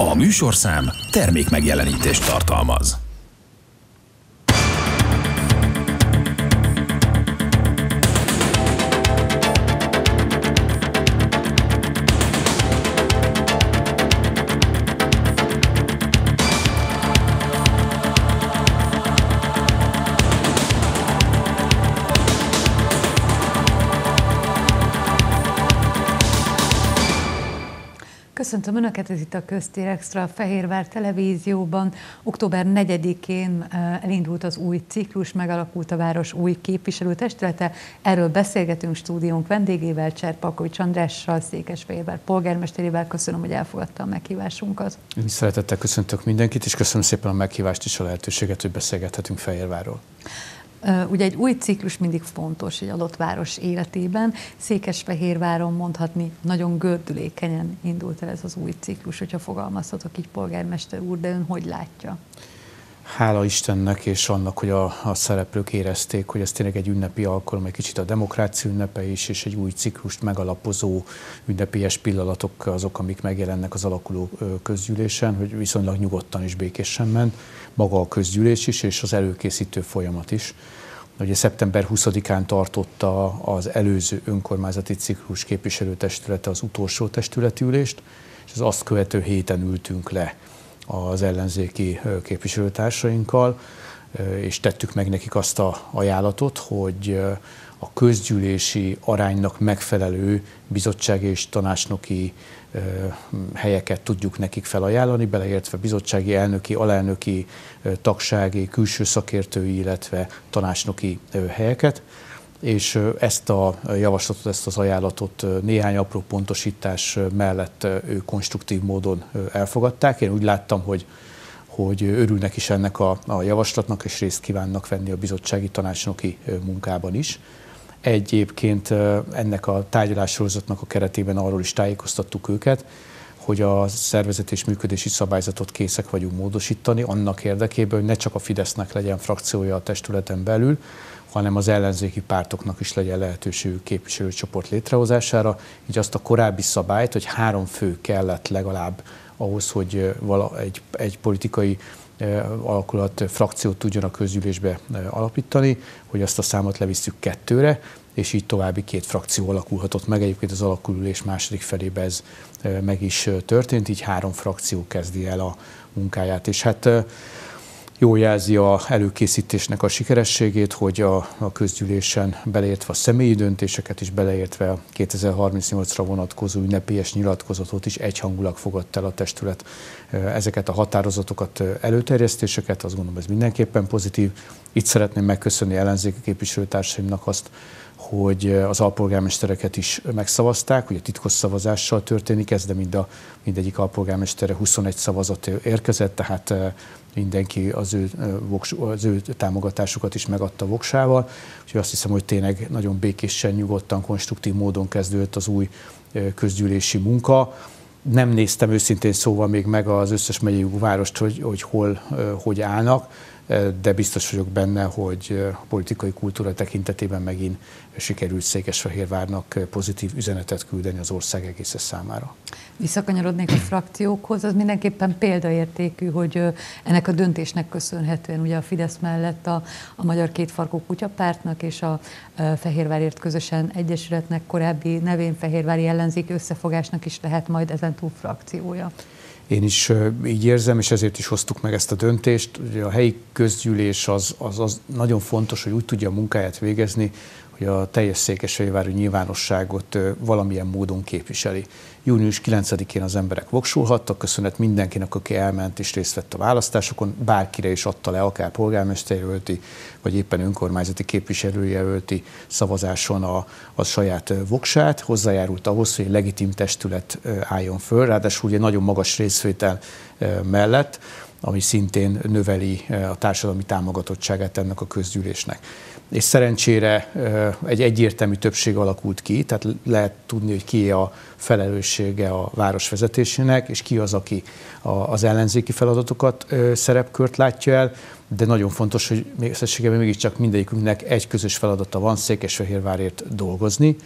A műsorszám termékmegjelenítést tartalmaz. Köszöntöm Önöket, ez itt a Köztér Extra, a Fehérvár Televízióban. Október 4-én elindult az új ciklus, megalakult a város új képviselőtestülete. Erről beszélgetünk stúdiónk vendégével, Cserpalkovics Andrással, Székesfehérvár polgármesterével. Köszönöm, hogy elfogadta a meghívásunkat. Én is szeretettel köszöntök mindenkit, és köszönöm szépen a meghívást és a lehetőséget, hogy beszélgethetünk Fehérvárról. Ugye egy új ciklus mindig fontos egy adott város életében. Székesfehérváron mondhatni nagyon gördülékenyen indult el ez az új ciklus, hogyha fogalmazhatok így, polgármester úr, de ön hogy látja? Hála Istennek és annak, hogy a szereplők érezték, hogy ez tényleg egy ünnepi alkalom, egy kicsit a demokrácia ünnepe is, és egy új ciklust megalapozó ünnepélyes pillanatok azok, amik megjelennek az alakuló közgyűlésen, hogy viszonylag nyugodtan és békésen ment maga a közgyűlés is, és az előkészítő folyamat is. Ugye szeptember 20-án tartotta az előző önkormányzati ciklus képviselőtestülete az utolsó testületülést, és az azt követő héten ültünk le az ellenzéki képviselőtársainkkal, és tettük meg nekik azt az ajánlatot, hogy a közgyűlési aránynak megfelelő bizottsági és tanácsnoki helyeket tudjuk nekik felajánlani, beleértve bizottsági, elnöki, alelnöki, tagsági, külső szakértői, illetve tanácsnoki helyeket. És ezt a javaslatot, ezt az ajánlatot néhány apró pontosítás mellett ők konstruktív módon elfogadták. Én úgy láttam, hogy örülnek is ennek a javaslatnak, és részt kívánnak venni a bizottsági tanácsnoki munkában is. Egyébként ennek a tárgyalássorozatnak a keretében arról is tájékoztattuk őket, hogy a szervezet és működési szabályzatot készek vagyunk módosítani, annak érdekében, hogy ne csak a Fidesznek legyen frakciója a testületen belül, hanem az ellenzéki pártoknak is legyen lehetőségük képviselőcsoport létrehozására. Így azt a korábbi szabályt, hogy 3 fő kellett legalább ahhoz, hogy egy politikai alakulat, frakciót tudjon a közgyűlésbe alapítani, hogy azt a számot levisszük 2-re, és így további 2 frakció alakulhatott meg. Egyébként az alakulás második felében ez meg is történt, így 3 frakció kezdi el a munkáját. És hát jól jelzi az előkészítésnek a sikerességét, hogy a közgyűlésen beleértve a személyi döntéseket is, beleértve a 2038-ra vonatkozó ünnepélyes nyilatkozatot is egyhangulag fogadta el a testület. Ezeket a határozatokat, előterjesztéseket, azt gondolom, ez mindenképpen pozitív. Itt szeretném megköszönni ellenzéki képviselőtársaimnak azt, hogy az alpolgármestereket is megszavazták, ugye titkos szavazással történik ez, de mindegyik alpolgármestere 21 szavazat érkezett, tehát mindenki az ő támogatásukat is megadta voksával. Úgyhogy azt hiszem, hogy tényleg nagyon békésen, nyugodtan, konstruktív módon kezdődött az új közgyűlési munka. Nem néztem őszintén szóval még meg az összes megyei várost, hogy hogy állnak, de biztos vagyok benne, hogy a politikai kultúra tekintetében megint sikerült Székesfehérvárnak pozitív üzenetet küldeni az ország egész számára. Visszakanyarodnék a frakciókhoz, az mindenképpen példaértékű, hogy ennek a döntésnek köszönhetően ugye a Fidesz mellett a Magyar Kétfarkú Kutyapártnak és a Fehérvárért Közösen Egyesületnek, korábbi nevén Fehérvári Ellenzéki Összefogásnak is lehet majd ezentúl frakciója. Én is így érzem, és ezért is hoztuk meg ezt a döntést. Ugye a helyi közgyűlés az nagyon fontos, hogy úgy tudja a munkáját végezni, hogy a teljes székesfehérvári nyilvánosságot valamilyen módon képviseli. Június 9-én az emberek voksolhattak, köszönet mindenkinek, aki elment és részt vett a választásokon, bárkire is adta le, akár polgármesterjelölti, vagy éppen önkormányzati képviselőjelölti szavazáson a saját voksát, hozzájárult ahhoz, hogy egy legitim testület álljon föl, ráadásul ugye nagyon magas részvétel mellett, ami szintén növeli a társadalmi támogatottságát ennek a közgyűlésnek. És szerencsére egy egyértelmű többség alakult ki, tehát lehet tudni, hogy ki a felelőssége a város vezetésének, és ki az, aki az ellenzéki feladatokat, szerepkört látja el, de nagyon fontos, hogy összességében mégiscsak mindegyikünknek egy közös feladata van, Székesfehérvárért dolgozni,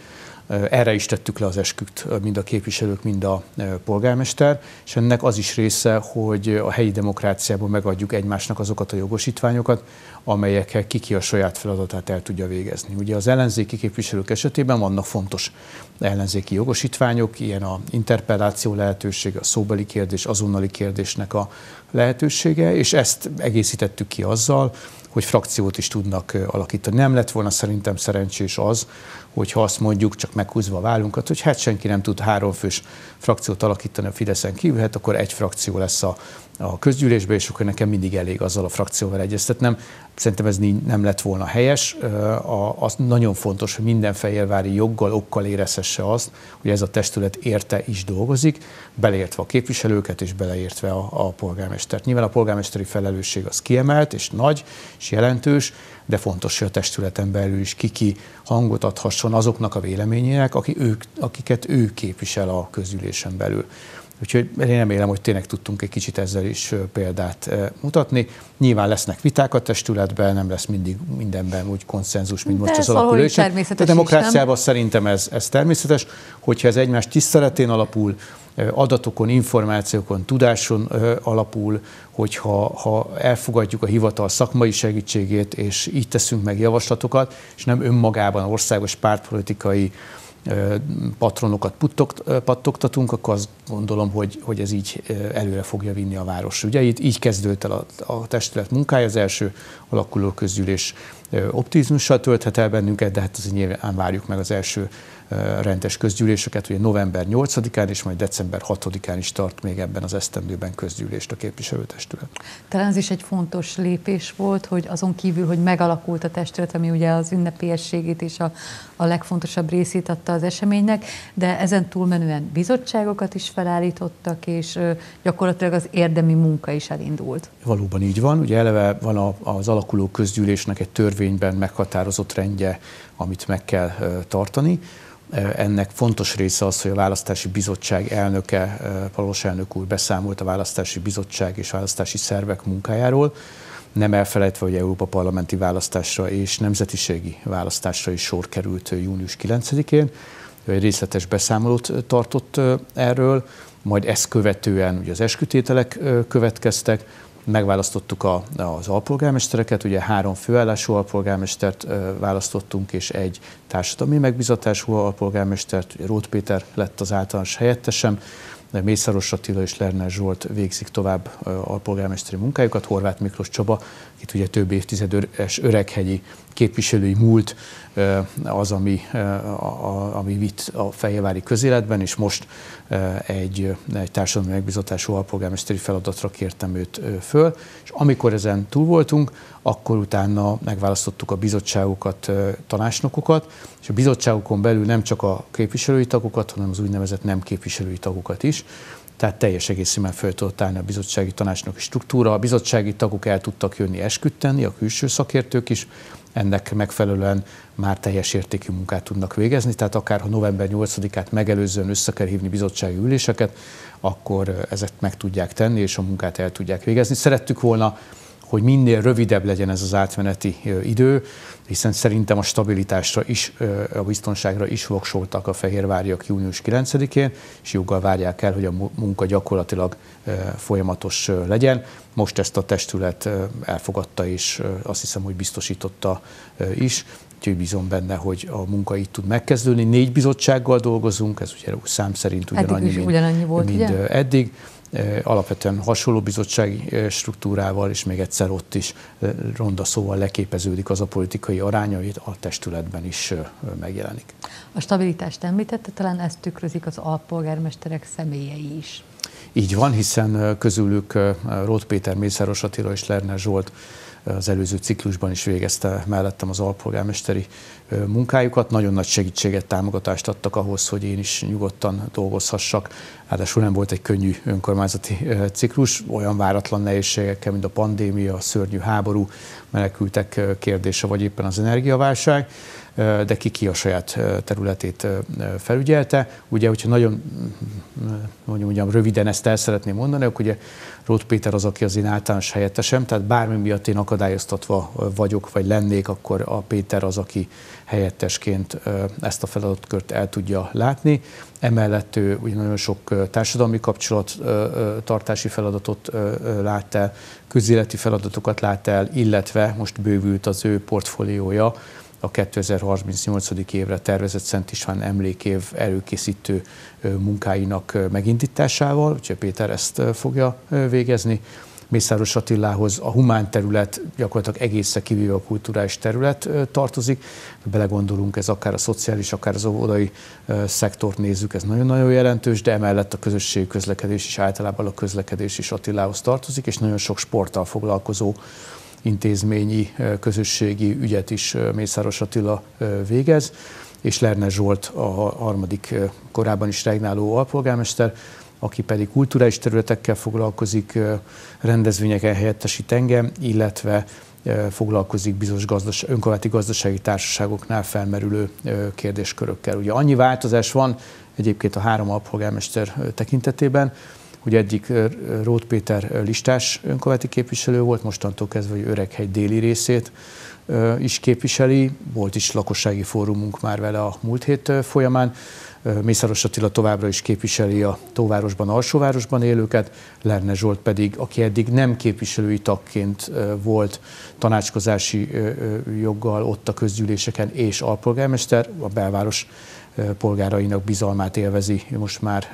Erre is tettük le az esküt mind a képviselők, mind a polgármester, és ennek az is része, hogy a helyi demokráciában megadjuk egymásnak azokat a jogosítványokat, amelyekkel ki a saját feladatát el tudja végezni. Ugye az ellenzéki képviselők esetében vannak fontos ellenzéki jogosítványok, ilyen a interpelláció lehetősége, a szóbeli kérdés, azonnali kérdésnek a lehetősége, és ezt egészítettük ki azzal, hogy frakciót is tudnak alakítani. Nem lett volna szerintem szerencsés az, hogyha azt mondjuk, csak meghúzva a vállunkat, hogy hát senki nem tud 3 fős frakciót alakítani a Fideszen kívül, hát akkor egy frakció lesz a közgyűlésbe, és akkor nekem mindig elég azzal a frakcióval egyeztetnem. Szerintem ez nem lett volna helyes. Az nagyon fontos, hogy minden fehérvári joggal, okkal érezhesse azt, hogy ez a testület érte is dolgozik, beleértve a képviselőket és beleértve a polgármestert. Nyilván a polgármesteri felelősség az kiemelt és nagy és jelentős, de fontos, hogy a testületen belül is ki hangot adhasson azoknak a véleményének, akiket ő képvisel a közgyűlésen belül. Úgyhogy én remélem, hogy tényleg tudtunk egy kicsit ezzel is példát mutatni. Nyilván lesznek viták a testületben, nem lesz mindig mindenben úgy konszenzus, mint most az alakulásban. A demokráciában szerintem ez természetes, hogyha ez egymás tiszteletén alapul, adatokon, információkon, tudáson alapul, hogyha elfogadjuk a hivatal szakmai segítségét, és így teszünk meg javaslatokat, és nem önmagában országos pártpolitikai patronokat pattogtatunk, akkor azt gondolom, hogy ez így előre fogja vinni a város. Ugye így kezdődött el a testület munkája, az első alakuló közgyűlés optimizmussal tölthet el bennünket, de hát azért nyilván várjuk meg az első rendes közgyűléseket, ugye november 8-án és majd december 6-án is tart még ebben az esztendőben közgyűlést a képviselőtestület. Talán ez is egy fontos lépés volt, hogy azon kívül, hogy megalakult a testület, ami ugye az ünnepélyességét és a legfontosabb részét adta az eseménynek, de ezen túlmenően bizottságokat is felállítottak, és gyakorlatilag az érdemi munka is elindult. Valóban így van. Ugye eleve van az alakuló közgyűlésnek egy törvényben meghatározott rendje, amit meg kell tartani. Ennek fontos része az, hogy a Választási Bizottság elnöke, Palos elnök úr beszámolt a Választási Bizottság és választási szervek munkájáról, nem elfelejtve, hogy Európa parlamenti választásra és nemzetiségi választásra is sor került június 9-én. Egy részletes beszámolót tartott erről, majd ezt követően ugye az eskütételek következtek, megválasztottuk az alpolgármestereket, ugye 3 főállású alpolgármestert választottunk, és egy társadalmi megbízatású alpolgármestert, ugye Róth Péter lett az általános helyettesem, Mészáros Attila és Lerner Zsolt végzik tovább alpolgármesteri munkájukat, Horváth Miklós Csaba, itt ugye több évtizedes öreghegyi képviselői múlt az, ami vitt a fehérvári közéletben, és most egy társadalmi megbízatású alpolgármesteri feladatra kértem őt föl, és amikor ezen túl voltunk, akkor utána megválasztottuk a bizottságokat, tanácsnokokat, és a bizottságokon belül nem csak a képviselői tagokat, hanem az úgynevezett nem képviselői tagokat is. Tehát teljes egészében fel tudott állni a bizottsági tanácsnoki struktúra. A bizottsági tagok el tudtak jönni esküt tenni, a külső szakértők is, ennek megfelelően már teljes értékű munkát tudnak végezni, tehát akár ha november 8-át megelőzően össze kell hívni bizottsági üléseket, akkor ezeket meg tudják tenni, és a munkát el tudják végezni. Szerettük volna, hogy minél rövidebb legyen ez az átmeneti idő, hiszen szerintem a stabilitásra is, a biztonságra is voksoltak a fehérváriak június 9-én, és joggal várják el, hogy a munka gyakorlatilag folyamatos legyen. Most ezt a testület elfogadta, és azt hiszem, hogy biztosította is. Úgyhogy bízom benne, hogy a munka itt tud megkezdődni. 4 bizottsággal dolgozunk, ez ugye szám szerint ugyanannyi volt, mint eddig. Alapvetően hasonló bizottsági struktúrával, és még egyszer ott is ronda szóval leképeződik az a politikai arány, amit a testületben is megjelenik. A stabilitást említette, talán ezt tükrözik az alpolgármesterek személyei is. Így van, hiszen közülük Róth Péter, Mészáros Attila és Lerner Zsolt az előző ciklusban is végezte mellettem az alpolgármesteri munkájukat. Nagyon nagy segítséget, támogatást adtak ahhoz, hogy én is nyugodtan dolgozhassak. Ráadásul nem volt egy könnyű önkormányzati ciklus, olyan váratlan nehézségekkel, mint a pandémia, a szörnyű háború, menekültek kérdése, vagy éppen az energiaválság. de ki a saját területét felügyelte. Ugye, hogyha nagyon mondjam, röviden ezt el szeretném mondani, akkor ugye Roth Péter az, aki az én általános helyettesem, tehát bármi miatt én akadályoztatva vagyok, vagy lennék, akkor a Péter az, aki helyettesként ezt a feladatkört el tudja látni. Emellett ő ugye nagyon sok társadalmi kapcsolattartási feladatot lát el, közéleti feladatokat lát el, illetve most bővült az ő portfóliója a 2038. évre tervezett Szent István emlékév előkészítő munkáinak megindításával, úgyhogy Péter ezt fogja végezni. Mészáros Attilához a humán terület gyakorlatilag egészen kivéve a kulturális terület tartozik. Belegondolunk, ez akár a szociális, akár az óvodai szektort nézzük, ez nagyon-nagyon jelentős, de emellett a közösségi közlekedés is, általában a közlekedés is Attilához tartozik, és nagyon sok sporttal foglalkozó intézményi, közösségi ügyet is Mészáros Attila végez, és Lerner Zsolt a harmadik, korábban is regnáló alpolgármester, aki pedig kulturális területekkel foglalkozik, rendezvényeken helyettesít engem, illetve foglalkozik bizonyos önkormányzati gazdasági társaságoknál felmerülő kérdéskörökkel. Ugye annyi változás van egyébként a 3 alpolgármester tekintetében, hogy eddig Roth Péter listás önkormányzati képviselő volt, mostantól kezdve, hogy Öreghegy déli részét is képviseli, volt is lakossági fórumunk már vele a múlt hét folyamán. Mészáros Attila továbbra is képviseli a Tóvárosban, Alsóvárosban élőket, Lerner Zsolt pedig, aki eddig nem képviselői tagként volt tanácskozási joggal ott a közgyűléseken és alpolgármester, a belváros polgárainak bizalmát élvezi most már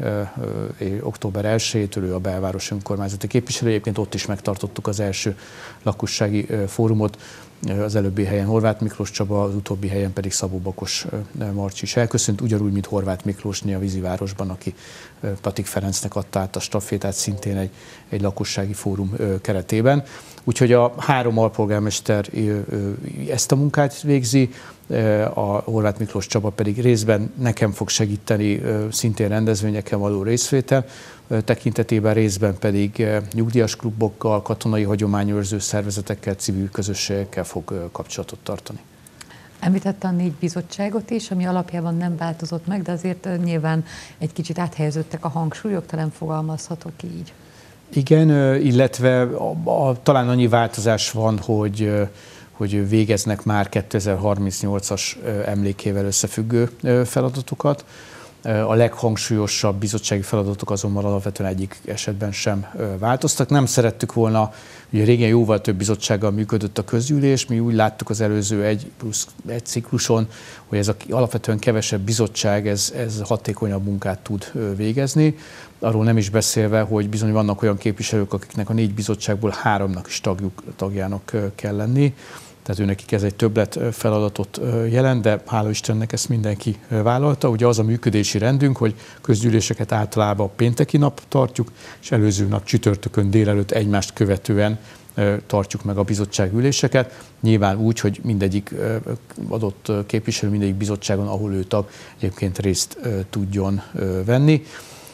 október 1-től, ő a belváros önkormányzati képviselő. Egyébként ott is megtartottuk az első lakossági fórumot, az előbbi helyen Horváth Miklós Csaba, az utóbbi helyen pedig Szabó Bakos Marcsi is elköszönt, ugyanúgy, mint Horváth Miklósné a Vízivárosban, aki Patik Ferencnek adta át a stafétát szintén egy lakossági fórum keretében. Úgyhogy a 3 alpolgármester ezt a munkát végzi, a Horváth Miklós Csaba pedig részben nekem fog segíteni szintén rendezvényeken való részvétel tekintetében, részben pedig nyugdíjas klubokkal, katonai hagyományőrző szervezetekkel, civil közösségekkel fog kapcsolatot tartani. Említette a 4 bizottságot is, ami alapjában nem változott meg, de azért nyilván egy kicsit áthelyeződtek a hangsúlyok, talán fogalmazhatok így. Igen, illetve talán annyi változás van, hogy végeznek már 2038-as emlékével összefüggő feladatokat. A leghangsúlyosabb bizottsági feladatok azonban alapvetően egyik esetben sem változtak. Nem szerettük volna, ugye régen jóval több bizottsággal működött a közgyűlés, mi úgy láttuk az előző 1+1 cikluson, hogy ez alapvetően kevesebb bizottság, ez hatékonyabb munkát tud végezni. Arról nem is beszélve, hogy bizony vannak olyan képviselők, akiknek a 4 bizottságból 3-nak is tagjának kell lenni. Tehát őnekik ez egy többlet feladatot jelent, de hála Istennek ezt mindenki vállalta. Ugye az a működési rendünk, hogy közgyűléseket általában pénteki nap tartjuk, és előző nap csütörtökön délelőtt egymást követően tartjuk meg a bizottságüléseket. Nyilván úgy, hogy mindegyik adott képviselő mindegyik bizottságon, ahol ő tag, egyébként részt tudjon venni.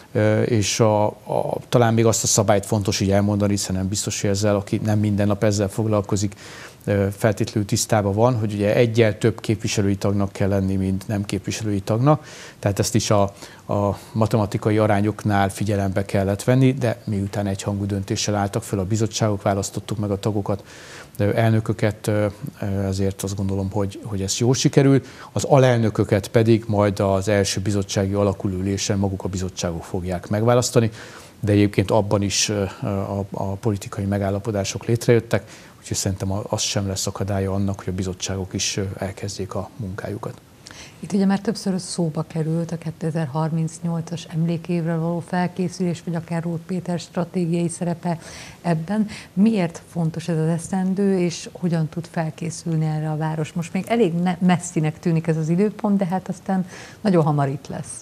És talán még azt a szabályt fontos így elmondani, hiszen nem biztos, hogy ezzel, aki nem minden nap ezzel foglalkozik, feltétlenül tisztában van, hogy ugye egyel több képviselői tagnak kell lenni, mint nem képviselői tagnak. Tehát ezt is a matematikai arányoknál figyelembe kellett venni, de miután egyhangú döntéssel álltak föl a bizottságok, választottuk meg a tagokat, elnököket, ezért azt gondolom, hogy ez jól sikerül. Az alelnököket pedig majd az első bizottsági alakulülésen maguk a bizottságok fogják megválasztani, de egyébként abban is a politikai megállapodások létrejöttek, úgyhogy szerintem az sem lesz akadálya annak, hogy a bizottságok is elkezdjék a munkájukat. Itt ugye már többször szóba került a 2038-as emlékévre való felkészülés, vagy akár Roth Péter stratégiai szerepe ebben. Miért fontos ez az esztendő, és hogyan tud felkészülni erre a város? Most még elég messzinek tűnik ez az időpont, de hát aztán nagyon hamar itt lesz.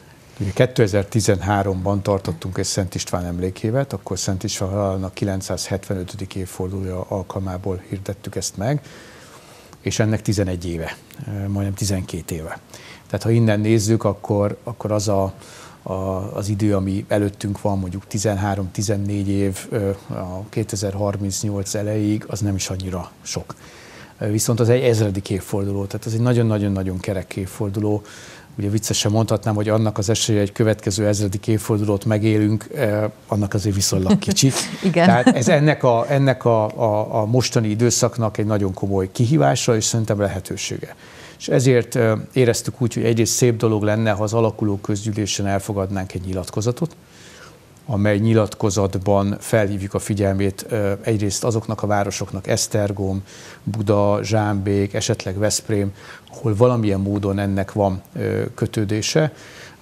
2013-ban tartottunk egy Szent István emlékévet, akkor Szent István halálának 975. évfordulója alkalmából hirdettük ezt meg, és ennek 11 éve, majdnem 12 éve. Tehát ha innen nézzük, akkor az az idő, ami előttünk van, mondjuk 13-14 év, a 2038 elejéig, az nem is annyira sok. viszont az egy 1000. évforduló, tehát ez egy nagyon-nagyon-nagyon kerek évforduló. Ugye viccesen mondhatnám, hogy annak az esélye, egy következő 1000. évfordulót megélünk, annak azért viszonylag kicsi. Igen. Tehát ez ennek a mostani időszaknak egy nagyon komoly kihívása, és szerintem lehetősége. És ezért éreztük úgy, hogy egyrészt szép dolog lenne, ha az alakuló közgyűlésen elfogadnánk egy nyilatkozatot, amely nyilatkozatban felhívjuk a figyelmét egyrészt azoknak a városoknak, Esztergom, Buda, Zsámbék, esetleg Veszprém, ahol valamilyen módon ennek van kötődése,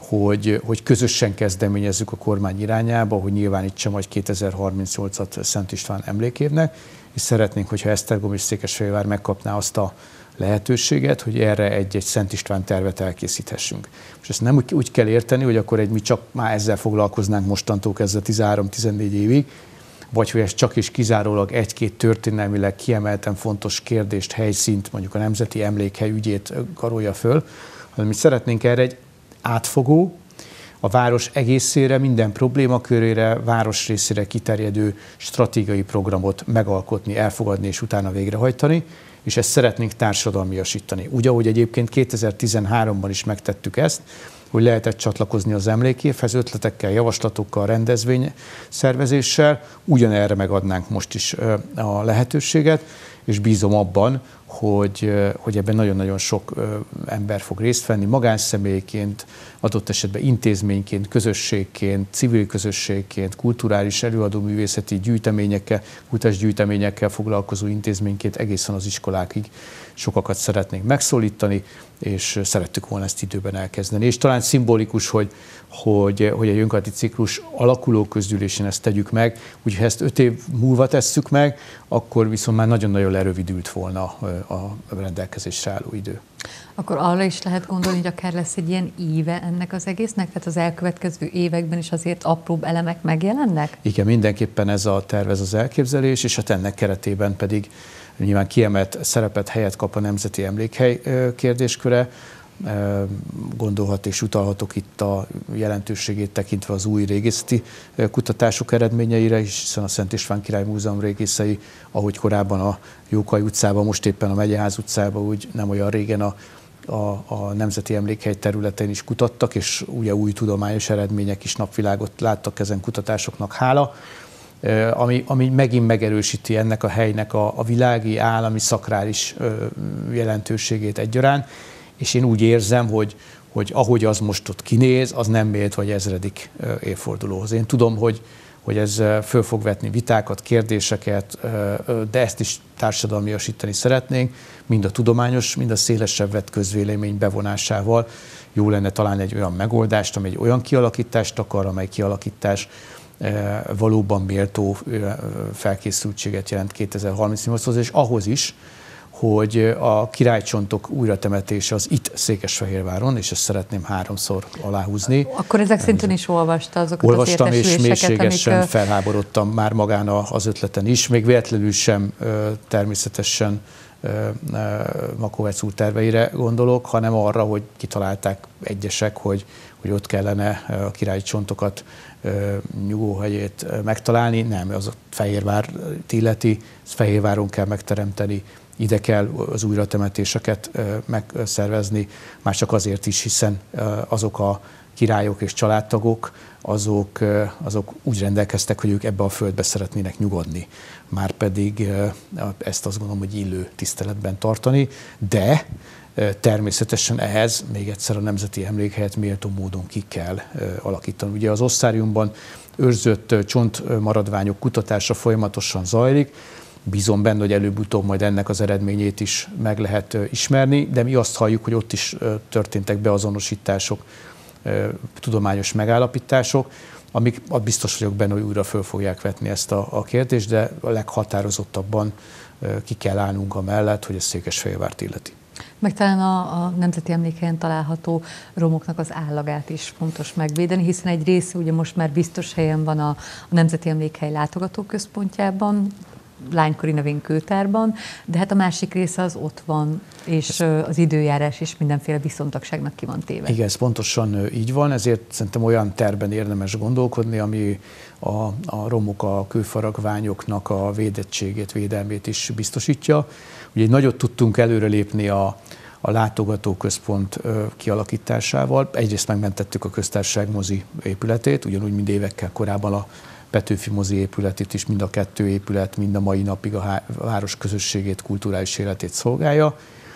hogy közösen kezdeményezzük a kormány irányába, hogy nyilvánítsa majd 2038-at Szent István emlékévnek, és szeretnénk, hogyha Esztergom és Székesfehérvár megkapná azt a lehetőséget, hogy erre egy Szent István tervet elkészíthessünk. És ezt nem úgy kell érteni, hogy akkor mi csak már ezzel foglalkoznánk mostantól kezdve 13-14 évig, vagy hogy ez csak és kizárólag egy-két történelmileg kiemelten fontos kérdést, helyszínt, mondjuk a Nemzeti Emlékhely ügyét karolja föl, hanem mi szeretnénk erre egy átfogó, a város egészére, minden problémakörére, város részére kiterjedő stratégiai programot megalkotni, elfogadni és utána végrehajtani, és ezt szeretnénk társadalmiasítani. Úgy, ahogy egyébként 2013-ban is megtettük ezt, hogy lehetett csatlakozni az emlékévhez ötletekkel, javaslatokkal, rendezvényszervezéssel, ugyanerre megadnánk most is a lehetőséget, és bízom abban, hogy ebben nagyon-nagyon sok ember fog részt venni, magánszemélyként, adott esetben intézményként, közösségként, civil közösségként, kulturális előadóművészeti gyűjteményekkel, kutatásgyűjteményekkel foglalkozó intézményként egészen az iskolákig sokakat szeretnénk megszólítani, és szerettük volna ezt időben elkezdeni. És talán szimbolikus, hogy egy önkormányzati ciklus alakuló közgyűlésén ezt tegyük meg, úgyhogy ha ezt 5 év múlva tesszük meg, akkor viszont már nagyon-nagyon lerövidült volna a rendelkezésre álló idő. Akkor arra is lehet gondolni, hogy akár lesz egy ilyen íve ennek az egésznek, tehát az elkövetkező években is azért apróbb elemek megjelennek? Igen, mindenképpen ez a terv, ez az elképzelés, és hát ennek keretében pedig nyilván kiemelt szerepet, helyet kap a Nemzeti Emlékhely kérdésköre. Gondolhat és utalhatok itt a jelentőségét tekintve az új régészeti kutatások eredményeire is, hiszen a Szent István Király Múzeum régészei, ahogy korábban a Jókai utcában, most éppen a Megyeház utcában, úgy nem olyan régen a Nemzeti Emlékhely területén is kutattak, és ugye új tudományos eredmények is napvilágot láttak ezen kutatásoknak hála, ami megint megerősíti ennek a helynek a világi, állami, szakrális jelentőségét egyaránt, és én úgy érzem, hogy ahogy az most ott kinéz, az nem mélt vagy 1000. évfordulóhoz. Én tudom, hogy ez föl fog vetni vitákat, kérdéseket, de ezt is társadalmiasítani szeretnénk, mind a tudományos, mind a szélesebb vett közvélemény bevonásával. Jó lenne talán egy olyan megoldást, amely egy olyan kialakítást akar, amely kialakítás valóban méltó felkészültséget jelent 2038-hoz, és ahhoz is, hogy a királycsontok újratemetése az itt Székesfehérváron, és ezt szeretném 3-szor aláhúzni. Akkor ezek szintén is olvasta azokat Olvastam, az és mélységesen amik... felháborodtam már magán az ötleten is, még véletlenül sem természetesen Makovec úr terveire gondolok, hanem arra, hogy kitalálták egyesek, hogy ott kellene a királyi csontokat nyugóhelyét megtalálni. Nem, az a Fehérvárt illeti, ezt Fehérváron kell megteremteni, ide kell az újratemetéseket megszervezni, már csak azért is, hiszen azok a királyok és családtagok, azok úgy rendelkeztek, hogy ők ebbe a földbe szeretnének nyugodni. Márpedig ezt azt gondolom, hogy illő tiszteletben tartani, de természetesen ehhez még egyszer a Nemzeti Emlékhelyet méltó módon ki kell alakítani. Ugye az osszáriumban őrzött csontmaradványok kutatása folyamatosan zajlik, bízom benne, hogy előbb-utóbb majd ennek az eredményét is meg lehet ismerni, de mi azt halljuk, hogy ott is történtek beazonosítások, tudományos megállapítások, amik biztos vagyok benne, hogy újra föl fogják vetni ezt a kérdést, de a leghatározottabban ki kell állnunk amellett, hogy ez Székesfehérvárt illeti. Meg talán a Nemzeti Emlékhelyen található romoknak az állagát is fontos megvédeni, hiszen egy része ugye most már biztos helyen van a Nemzeti Emlékhely látogatóközpontjában, lánykori nevén Kőtárban, de hát a másik része az ott van, és az időjárás is mindenféle viszontagságnak ki van téve. Igen, ez pontosan így van, ezért szerintem olyan tervben érdemes gondolkodni, ami a romok, a kőfaragványoknak a védettségét, védelmét is biztosítja. Ugye nagyot tudtunk előrelépni a látogatóközpont kialakításával. Egyrészt megmentettük a Köztársaság mozi épületét, ugyanúgy, mint évekkel korábban a Petőfi mozi épületét is, mind a kettő épület mind a mai napig a város közösségét, kulturális életét szolgálja.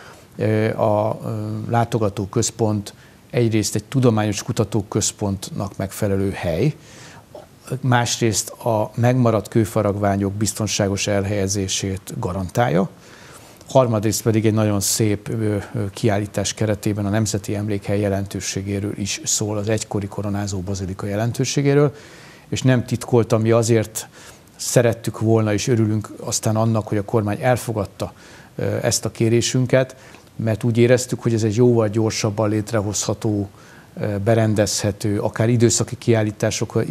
A látogatóközpont egyrészt egy tudományos kutatóközpontnak megfelelő hely, másrészt a megmaradt kőfaragványok biztonságos elhelyezését garantálja, harmadrészt pedig egy nagyon szép kiállítás keretében a Nemzeti Emlékhely jelentőségéről is szól, az egykori koronázó bazilika jelentőségéről, és nem titkoltan, mi azért szerettük volna, és örülünk aztán annak, hogy a kormány elfogadta ezt a kérésünket, mert úgy éreztük, hogy ez egy jóval gyorsabban létrehozható, berendezhető, akár időszaki kiállításokról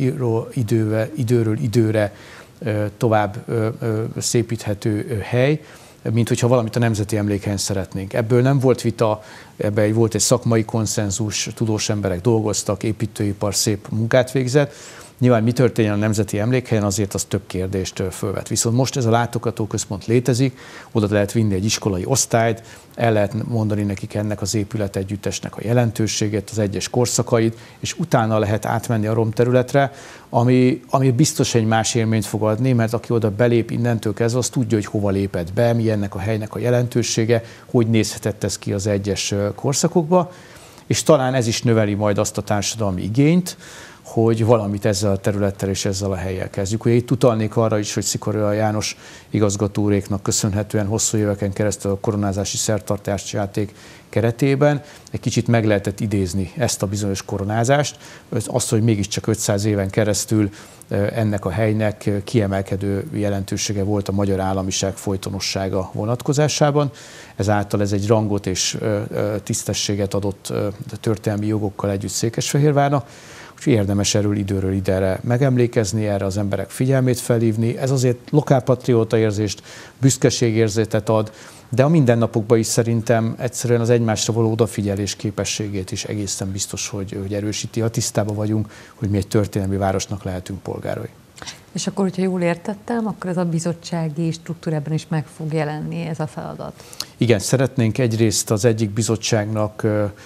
időről időre tovább szépíthető hely, mint hogyha valamit a Nemzeti Emlékhelyen szeretnénk. Ebből nem volt vita, ebben volt egy szakmai konszenzus, tudós emberek dolgoztak, építőipar szép munkát végzett. Nyilván mi történjen a Nemzeti Emlékhelyen, azért az több kérdést fölvet. Viszont most ez a látogatóközpont létezik, oda lehet vinni egy iskolai osztályt, el lehet mondani nekik ennek az épületegyüttesnek a jelentőségét, az egyes korszakait, és utána lehet átmenni a romterületre, ami biztos egy más élményt fog adni, mert aki oda belép innentől kezdve, az tudja, hogy hova lépett be, mi ennek a helynek a jelentősége, hogy nézhetett ez ki az egyes korszakokba, és talán ez is növeli majd azt a társadalmi igényt, hogy valamit ezzel a területtel és ezzel a hellyel kezdjük. Ugye itt utalnék arra is, hogy Szikorya János igazgatóréknak köszönhetően hosszú éveken keresztül a koronázási szertartási játék keretében egy kicsit meg lehetett idézni ezt a bizonyos koronázást, azt, hogy mégiscsak 500 éven keresztül ennek a helynek kiemelkedő jelentősége volt a magyar államiság folytonossága vonatkozásában. Ezáltal ez egy rangot és tisztességet adott történelmi jogokkal együtt Székesfehérvárnak, és érdemes erről időről időre megemlékezni, erre az emberek figyelmét felhívni. Ez azért lokálpatrióta érzést, büszkeségérzetet ad, de a mindennapokban is szerintem egyszerűen az egymásra való odafigyelés képességét is egészen biztos, hogy erősíti. Ha tisztában vagyunk, hogy mi egy történelmi városnak lehetünk polgárai. És akkor, hogyha jól értettem, akkor ez a bizottsági struktúrában is meg fog jelenni ez a feladat. Igen, szeretnénk egyrészt az egyik bizottságnak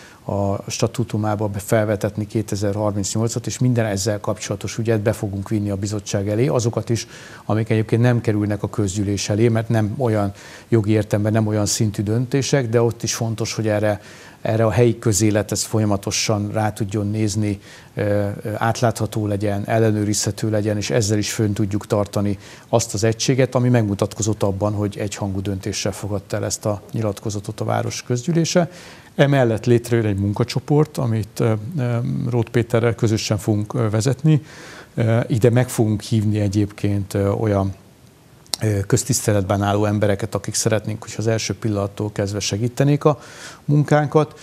a statútumába felvetetni 2038-at, és minden ezzel kapcsolatos ügyet be fogunk vinni a bizottság elé, azokat is, amik egyébként nem kerülnek a közgyűlés elé, mert nem olyan jogi értelemben, nem olyan szintű döntések, de ott is fontos, hogy erre a helyi közélet ez folyamatosan rá tudjon nézni, átlátható legyen, ellenőrizhető legyen, és ezzel is fönn tudjuk tartani azt az egységet, ami megmutatkozott abban, hogy egyhangú döntéssel fogadta el ezt a nyilatkozatot a város közgyűlése. Emellett létrejön egy munkacsoport, amit Róth Péterrel közösen fogunk vezetni. Ide meg fogunk hívni egyébként olyan köztiszteletben álló embereket, akik szeretnénk, hogy az első pillanattól kezdve segítenék a munkánkat,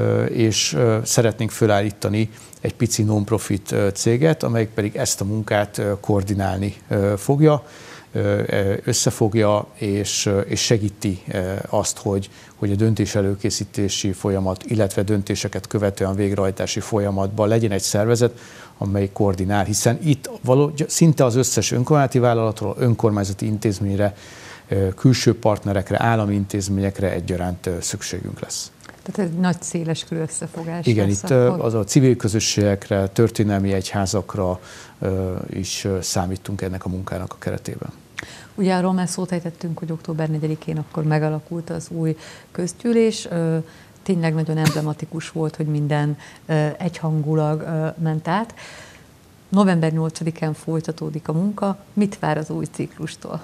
és szeretnénk felállítani egy pici non-profit céget, amelyik pedig ezt a munkát koordinálni fogja, összefogja és segíti azt, hogy a döntés előkészítési folyamat, illetve döntéseket követően végrehajtási folyamatban legyen egy szervezet, amely koordinál, hiszen itt szinte az összes önkormányzati vállalatról, önkormányzati intézményre, külső partnerekre, állami intézményekre egyaránt szükségünk lesz. Tehát egy nagy széleskörű összefogás. Igen, itt az a civil közösségekre, történelmi egyházakra is számítunk ennek a munkának a keretében. Ugye arról már szót ejtettünk, hogy október 4-én akkor megalakult az új közgyűlés. Tényleg nagyon emblematikus volt, hogy minden egyhangulag ment át. November 8-án folytatódik a munka. Mit vár az új ciklustól?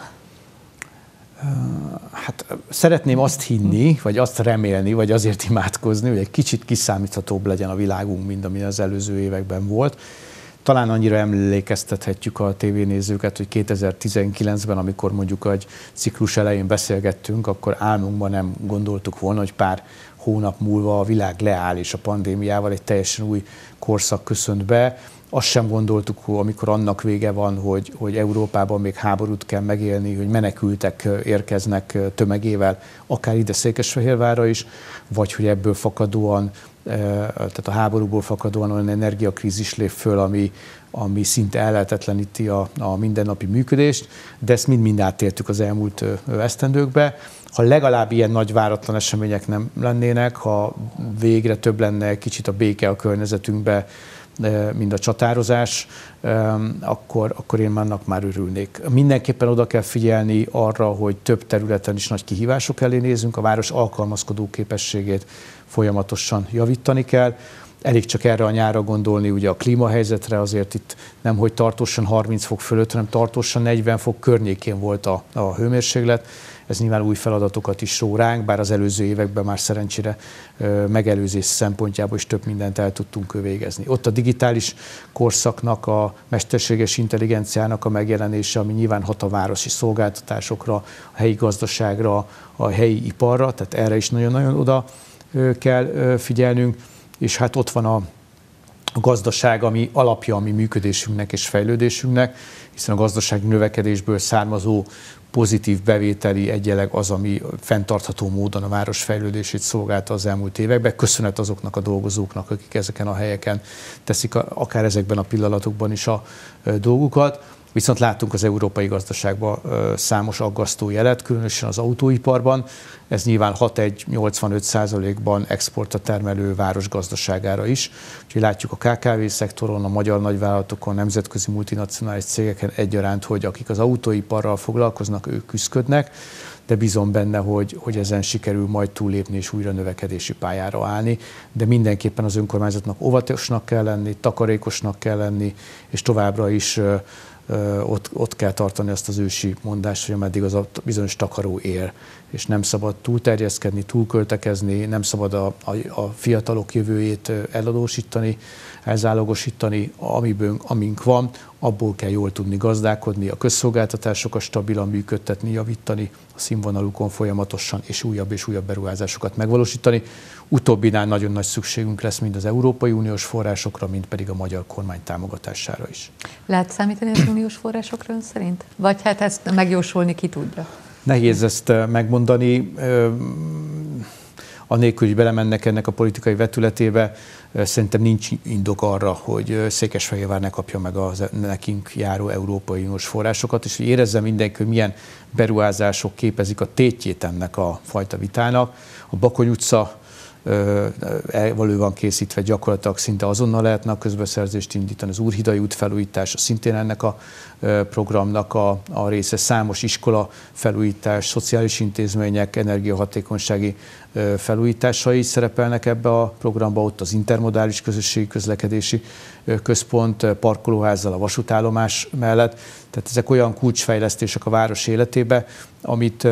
Hát szeretném azt hinni, vagy azt remélni, vagy azért imádkozni, hogy egy kicsit kiszámíthatóbb legyen a világunk, mint ami az előző években volt. Talán annyira emlékeztethetjük a tévénézőket, hogy 2019-ben, amikor mondjuk egy ciklus elején beszélgettünk, akkor álmunkban nem gondoltuk volna, hogy pár hónap múlva a világ leáll, és a pandémiával egy teljesen új korszak köszönt be, Azt sem gondoltuk, amikor annak vége van, hogy Európában még háborút kell megélni, hogy menekültek érkeznek tömegével, akár ide Székesfehérvárra is, vagy hogy ebből fakadóan, tehát a háborúból fakadóan olyan energiakrízis lép föl, ami szinte ellehetetleníti a mindennapi működést, de ezt mind átéltük az elmúlt esztendőkbe. Ha legalább ilyen nagy váratlan események nem lennének, ha végre több lenne kicsit a béke a környezetünkbe, mint a csatározás, akkor én annak már örülnék. Mindenképpen oda kell figyelni arra, hogy több területen is nagy kihívások elé nézünk, a város alkalmazkodó képességét folyamatosan javítani kell. Elég csak erre a nyárra gondolni, ugye a klímahelyzetre, azért itt nem hogy tartósan 30 fok fölött, hanem tartósan 40 fok környékén volt a hőmérséklet. Ez nyilván új feladatokat is ró ránk, bár az előző években már szerencsére megelőzés szempontjából is több mindent el tudtunk végezni. Ott a digitális korszaknak, a mesterséges intelligenciának a megjelenése, ami nyilván hat a városi szolgáltatásokra, a helyi gazdaságra, a helyi iparra, tehát erre is nagyon-nagyon oda kell figyelnünk, és hát ott van a gazdaság, ami alapja a mi működésünknek és fejlődésünknek, hiszen a gazdasági növekedésből származó pozitív bevételi egyenleg az, ami fenntartható módon a város fejlődését szolgálta az elmúlt években. Köszönet azoknak a dolgozóknak, akik ezeken a helyeken teszik akár ezekben a pillanatokban is a dolgukat. Viszont láttunk az európai gazdaságban számos aggasztó jelet, különösen az autóiparban. Ez nyilván 6,85%-ban exportra termelő város gazdaságára is. Úgyhogy látjuk a KKV-szektoron, a magyar nagyvállalatokon, nemzetközi multinacionális cégeken egyaránt, hogy akik az autóiparral foglalkoznak, ők küzdködnek, de bízom benne, hogy ezen sikerül majd túllépni és újra növekedési pályára állni. De mindenképpen az önkormányzatnak óvatosnak kell lenni, takarékosnak kell lenni, és továbbra is ott kell tartani azt az ősi mondást, hogy ameddig az a bizonyos takaró ér, és nem szabad túlterjeszkedni, túlköltekezni, nem szabad a fiatalok jövőjét eladósítani, elzálogosítani, amink van, abból kell jól tudni gazdálkodni, a közszolgáltatásokat stabilan működtetni, javítani, a színvonalukon folyamatosan és újabb beruházásokat megvalósítani. Utóbbinál nagyon nagy szükségünk lesz mind az Európai Uniós forrásokra, mind pedig a magyar kormány támogatására is. Lehet számítani az uniós forrásokra ön szerint? Vagy hát ezt megjósolni ki tudja? Nehéz ezt megmondani. Anélkül, hogy belemennek ennek a politikai vetületébe, szerintem nincs indok arra, hogy Székesfehérvár ne kapja meg a nekünk járó Európai Uniós forrásokat, és hogy érezze mindenki, hogy milyen beruházások képezik a tétjét ennek a fajta vitának. A Bakony utca elő van készítve, gyakorlatilag szinte azonnal lehetne a közbeszerzést indítani, az Úrhidai út felújítása szintén ennek a programnak a része, számos iskola felújítás, szociális intézmények, energiahatékonysági felújításai szerepelnek ebbe a programba, ott az intermodális közösségi közlekedési központ, parkolóházzal a vasútállomás mellett, tehát ezek olyan kulcsfejlesztések a város életébe, amit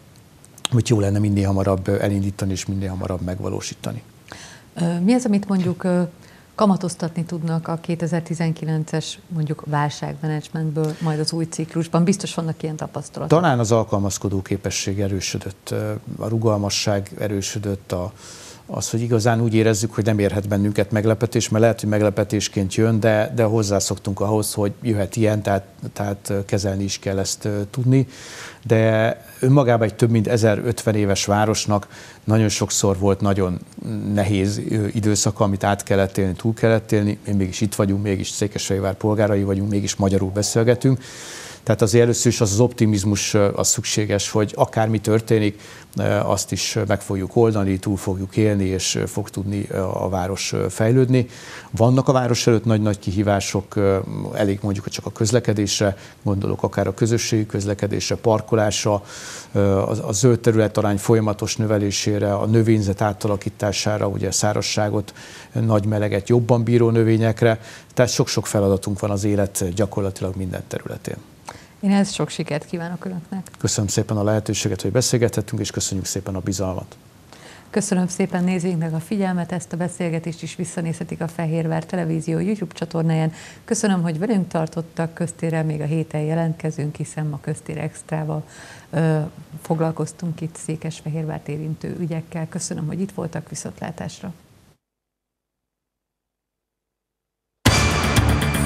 jó lenne minél hamarabb elindítani és minél hamarabb megvalósítani. Mi az, amit mondjuk kamatoztatni tudnak a 2019-es mondjuk válságmenedzsmentből majd az új ciklusban? Biztos vannak ilyen tapasztalatok. Talán az alkalmazkodó képesség erősödött, a rugalmasság erősödött, az, hogy igazán úgy érezzük, hogy nem érhet bennünket meglepetés, mert lehet, hogy meglepetésként jön, de hozzászoktunk ahhoz, hogy jöhet ilyen, tehát kezelni is kell ezt tudni. De önmagában egy több mint 1050 éves városnak nagyon sokszor volt nagyon nehéz időszaka, amit át kellett élni, túl kellett élni. Mi mégis itt vagyunk, mégis Székesfehérvár polgárai vagyunk, mégis magyarul beszélgetünk. Tehát azért először is az optimizmus az szükséges, hogy akármi történik, azt is meg fogjuk oldani, túl fogjuk élni, és fog tudni a város fejlődni. Vannak a város előtt nagy-nagy kihívások, elég mondjuk csak a közlekedésre, gondolok akár a közösségi közlekedésre, parkolásra, a zöld területarány folyamatos növelésére, a növényzet átalakítására, ugye a szárazságot, nagy meleget jobban bíró növényekre. Tehát sok-sok feladatunk van az élet gyakorlatilag minden területén. Én ehhez sok sikert kívánok Önöknek. Köszönöm szépen a lehetőséget, hogy beszélgethettünk, és köszönjük szépen a bizalmat. Köszönöm szépen nézőinknek a figyelmet, ezt a beszélgetést is visszanézhetik a Fehérvár Televízió YouTube csatornáján. Köszönöm, hogy velünk tartottak, köztérrel még a héten jelentkezünk, hiszen ma Köztér Extrával foglalkoztunk itt Székesfehérvárt érintő ügyekkel. Köszönöm, hogy itt voltak, viszontlátásra.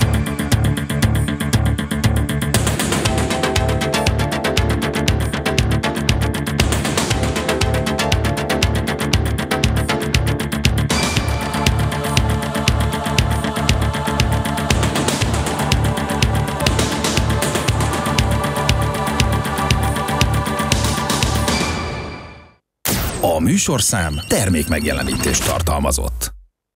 A műsorszám termék megjelenítést tartalmazott.